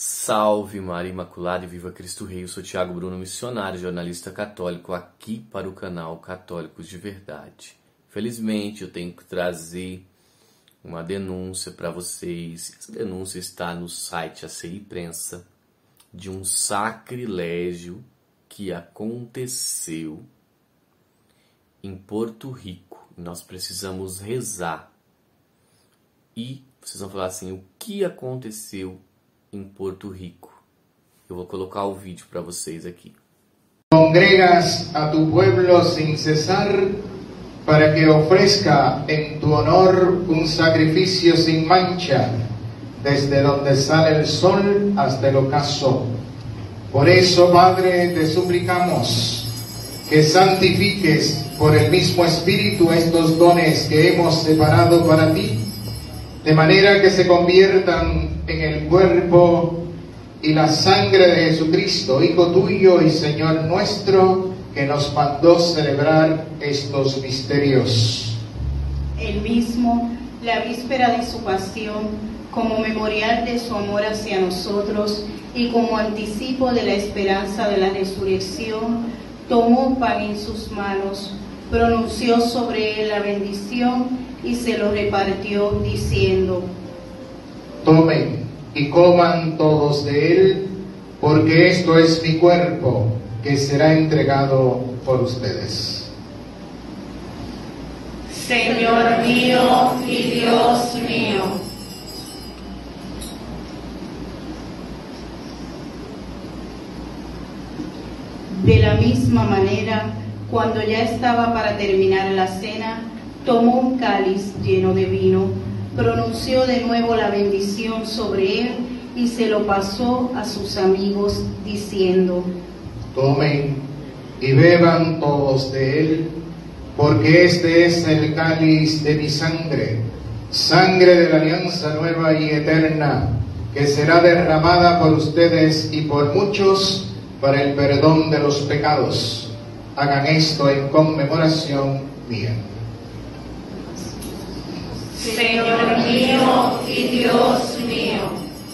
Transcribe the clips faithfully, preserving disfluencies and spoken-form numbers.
Salve Maria Imaculada e Viva Cristo Rei! Eu sou Tiago Bruno, missionário, jornalista católico, aqui para o canal Católicos de Verdade. Felizmente eu tenho que trazer uma denúncia para vocês. Essa denúncia está no site A C I Prensa, de um sacrilégio que aconteceu em Porto Rico. Nós precisamos rezar. E vocês vão falar assim, o que aconteceu em Porto Rico? Eu vou colocar o vídeo para vocês aqui. Congregas a tu pueblo sin cesar para que ofrezca en tu honor un sacrificio sin mancha desde donde sale el sol hasta el ocaso. Por eso, Padre, te suplicamos que santifiques por el mismo Espíritu estos dones que hemos separado para ti, de manera que se conviertan en el cuerpo y la sangre de Jesucristo, Hijo tuyo y Señor nuestro, que nos mandó celebrar estos misterios. Él mismo, la víspera de su pasión, como memorial de su amor hacia nosotros y como anticipo de la esperanza de la resurrección, tomó pan en sus manos, pronunció sobre él la bendición y se lo repartió diciendo: Tomen y coman todos de él, porque esto es mi cuerpo, que será entregado por ustedes. Señor mío y Dios mío. De la misma manera, cuando ya estaba para terminar la cena, tomó un cáliz lleno de vino, pronunció de nuevo la bendición sobre él y se lo pasó a sus amigos diciendo: Tomen y beban todos de él, porque este es el cáliz de mi sangre, sangre de la alianza nueva y eterna, que será derramada por ustedes y por muchos para el perdón de los pecados. Hagan esto en conmemoración mía. Señor mío y Dios mío.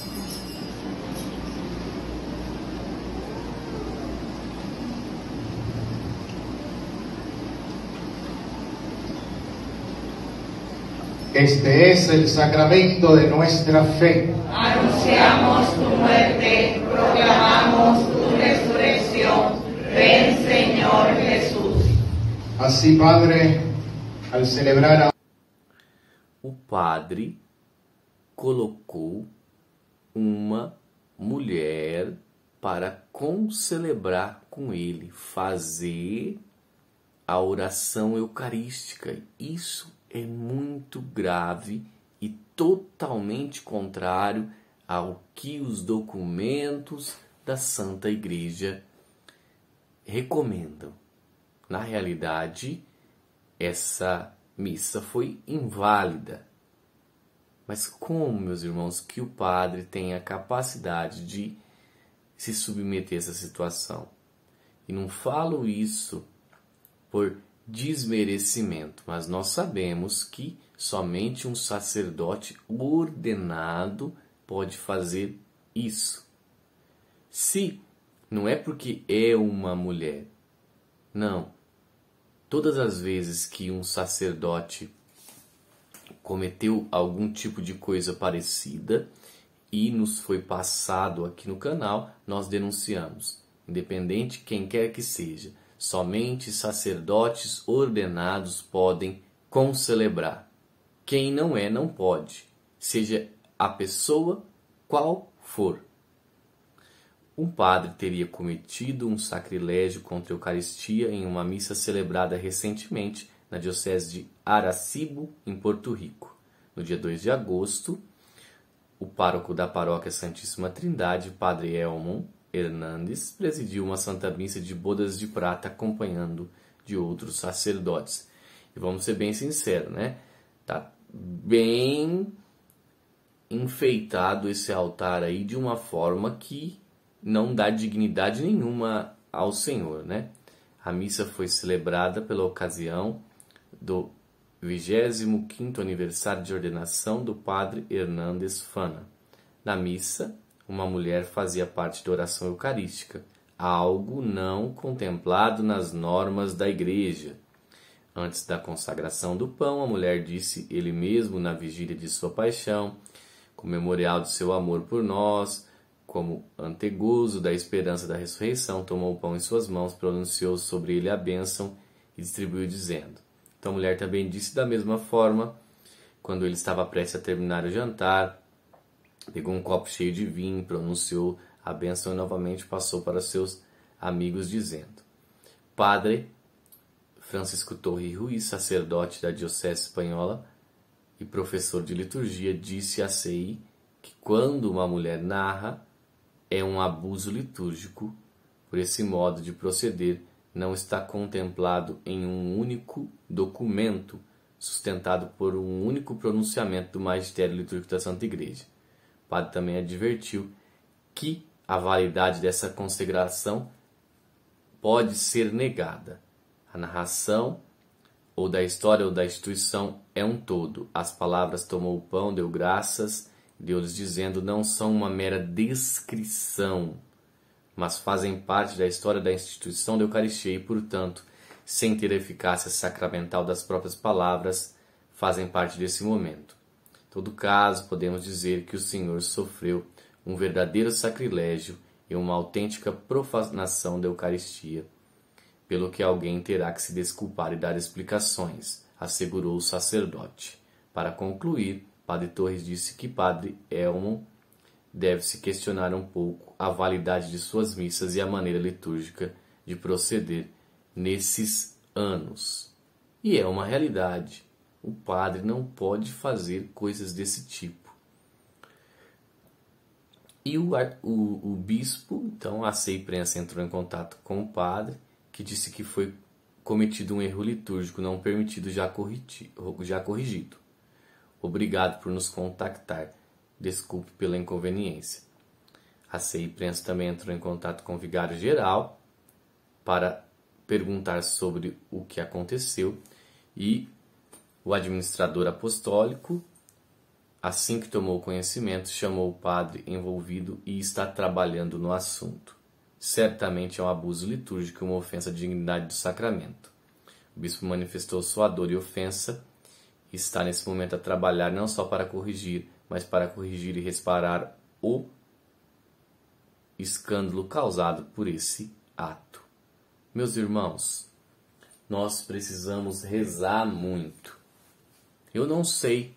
Este es el sacramento de nuestra fe. Anunciamos tu muerte, proclamamos tu resurrección. Ven, Señor Jesús. Así, Padre, al celebrar a... O padre colocou uma mulher para concelebrar com ele, fazer a oração eucarística. Isso é muito grave e totalmente contrário ao que os documentos da Santa Igreja recomendam. Na realidade, essa missa foi inválida. Mas como, meus irmãos, que o padre tem a capacidade de se submeter a essa situação? E não falo isso por desmerecimento, mas nós sabemos que somente um sacerdote ordenado pode fazer isso. Se não é porque é uma mulher, não. Todas as vezes que um sacerdote cometeu algum tipo de coisa parecida e nos foi passado aqui no canal, nós denunciamos. Independente quem quer que seja, somente sacerdotes ordenados podem concelebrar. Quem não é, não pode, seja a pessoa qual for. Um padre teria cometido um sacrilégio contra a Eucaristia em uma missa celebrada recentemente na diocese de Arecibo, em Porto Rico. No dia dois de agosto, o pároco da paróquia Santíssima Trindade, padre Elmon Hernandes, presidiu uma santa missa de bodas de prata acompanhando de outros sacerdotes. E vamos ser bem sinceros, né? Tá bem enfeitado esse altar aí de uma forma que não dá dignidade nenhuma ao Senhor, né? A missa foi celebrada pela ocasião do vigésimo quinto aniversário de ordenação do padre Hernandes Fana. Na missa, uma mulher fazia parte da oração eucarística, algo não contemplado nas normas da igreja. Antes da consagração do pão, a mulher disse ele mesmo na vigília de sua paixão, como memorial do seu amor por nós, como antegozo da esperança da ressurreição, tomou o pão em suas mãos, pronunciou sobre ele a bênção e distribuiu dizendo. Então a mulher também disse da mesma forma, quando ele estava prestes a terminar o jantar, pegou um copo cheio de vinho, pronunciou a bênção e novamente passou para seus amigos dizendo. Padre Francisco Torre Ruiz, sacerdote da Diocese Espanhola e professor de liturgia, disse à C I que quando uma mulher narra, é um abuso litúrgico, por esse modo de proceder não está contemplado em um único documento, sustentado por um único pronunciamento do magistério litúrgico da Santa Igreja. O padre também advertiu que a validade dessa consagração pode ser negada. A narração ou da história ou da instituição é um todo. As palavras tomou o pão, deu graças, deu-lhes dizendo, não são uma mera descrição, mas fazem parte da história da instituição da Eucaristia e, portanto, sem ter a eficácia sacramental das próprias palavras, fazem parte desse momento. Em todo caso, podemos dizer que o Senhor sofreu um verdadeiro sacrilégio e uma autêntica profanação da Eucaristia, pelo que alguém terá que se desculpar e dar explicações, assegurou o sacerdote. Para concluir, Padre Torres disse que Padre Elmo deve se questionar um pouco a validade de suas missas e a maneira litúrgica de proceder nesses anos. E é uma realidade. O padre não pode fazer coisas desse tipo. E o, o, o bispo, então a C I Prensa entrou em contato com o padre, que disse que foi cometido um erro litúrgico não permitido já, corrigi, já corrigido. Obrigado por nos contactar. Desculpe pela inconveniência. A C I Prensa também entrou em contato com o vigário-geral para perguntar sobre o que aconteceu e o administrador apostólico, assim que tomou conhecimento, chamou o padre envolvido e está trabalhando no assunto. Certamente é um abuso litúrgico e uma ofensa à dignidade do sacramento. O bispo manifestou sua dor e ofensa e está nesse momento a trabalhar não só para corrigir, mas para corrigir e reparar o escândalo causado por esse ato. Meus irmãos, nós precisamos rezar muito. Eu não sei,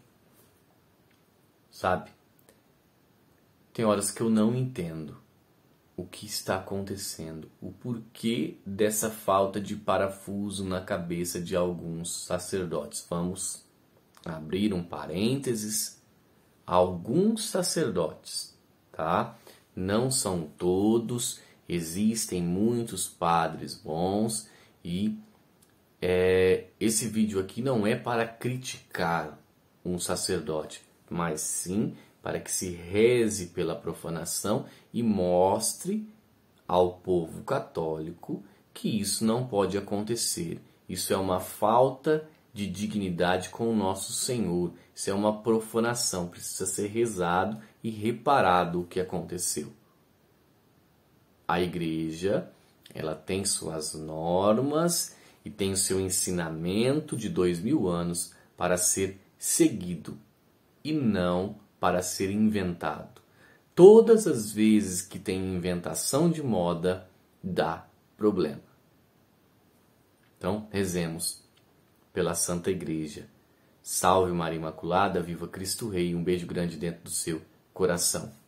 sabe? Tem horas que eu não entendo o que está acontecendo, o porquê dessa falta de parafuso na cabeça de alguns sacerdotes. Vamos abrir um parênteses. Alguns sacerdotes, tá? Não são todos, existem muitos padres bons e é, esse vídeo aqui não é para criticar um sacerdote, mas sim para que se reze pela profanação e mostre ao povo católico que isso não pode acontecer. Isso é uma falta de dignidade com o nosso Senhor. Isso é uma profanação. Precisa ser rezado e reparado o que aconteceu. A igreja, ela tem suas normas e tem o seu ensinamento de dois mil anos para ser seguido e não para ser inventado. Todas as vezes que tem inventação de moda, dá problema. Então, rezemos pela Santa Igreja. Salve Maria Imaculada, viva Cristo Rei. Um beijo grande dentro do seu coração.